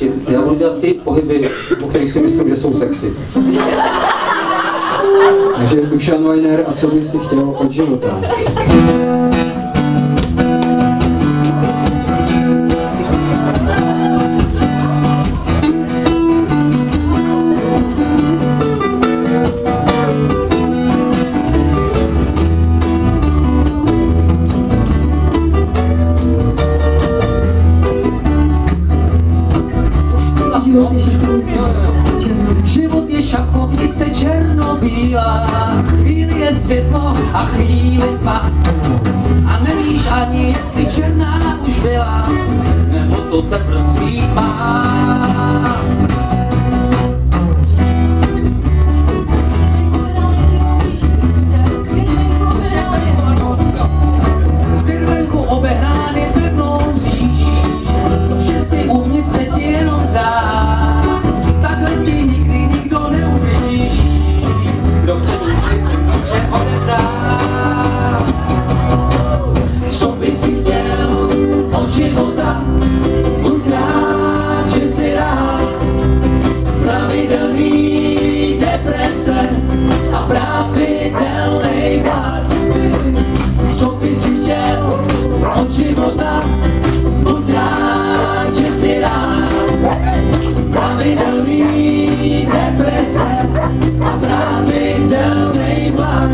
Já budu dělat ty pohyby, o kterých si myslím, že jsou sexy. Takže Dušan Weiner, a co bys si chtěl od života? Život je šachovnice černobílá, chvíli je světlo a chvíli tma. A nevíš ani, jestli černá už byla, nebo to teprve přijít má. Svět venku obehrán je pevnou mříží, to, že si uvnitř se ti jenom zdá. Takhle ti nikdy nikdo neublíží, kdo chce mít klid, ten vše odezdá. Co by si chtěl od života, buď rád, že jsi rád. Pravidelný deprese a pravidelnej hlad. Co by si chtěl od života, buď rád, že jsi rád. Pravidelný deprese a pravidelnej hlad.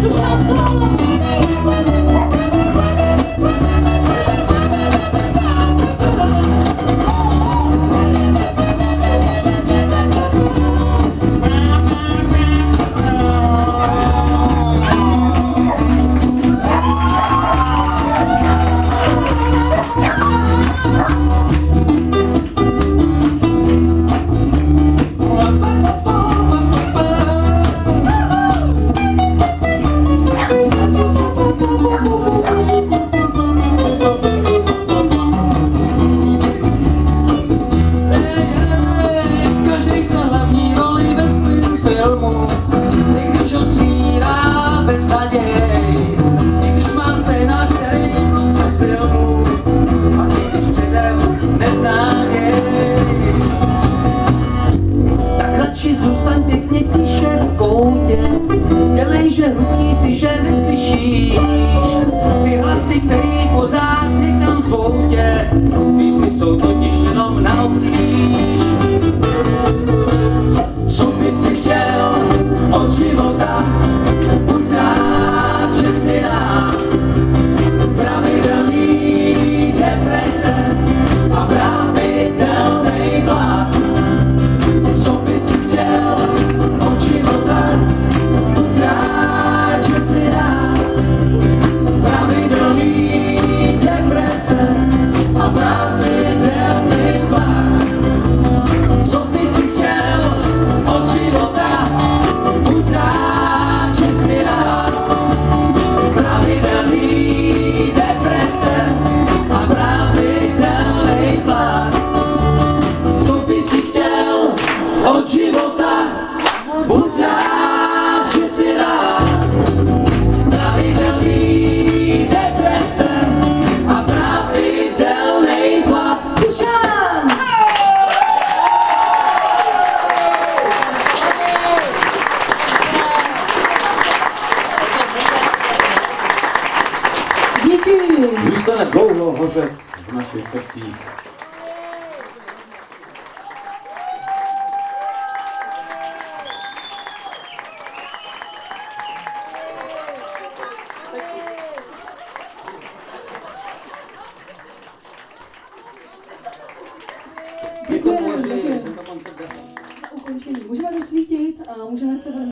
Zůstaň pěkně tiše v koutě, dělej, že hluký si, že neslyšíš ty hlasy, který pořád někam zvou tě, ty sny jsou totiž jenom na obtíž. Co by si chtěl od života, buď rád, že jsi rád. Pravidelný deprese a pravidelnej hlad. Co by si chtěl od života, buď rád, že jsi rád. Pravidelný deprese a pravidelný hlad. Co by si chtěl od života, buď rád, že jsi rád. Pravidelný deprese a pravidelný hlad. Co by si chtěl od života, buď rád, že jsi rád. Pravidelný deprese a pravidelnej hlad. Dušan! Díky! Zůstane dlouho hořet v našich srdcích. Děkujeme za ukončení. Můžeme dosvítit a můžeme se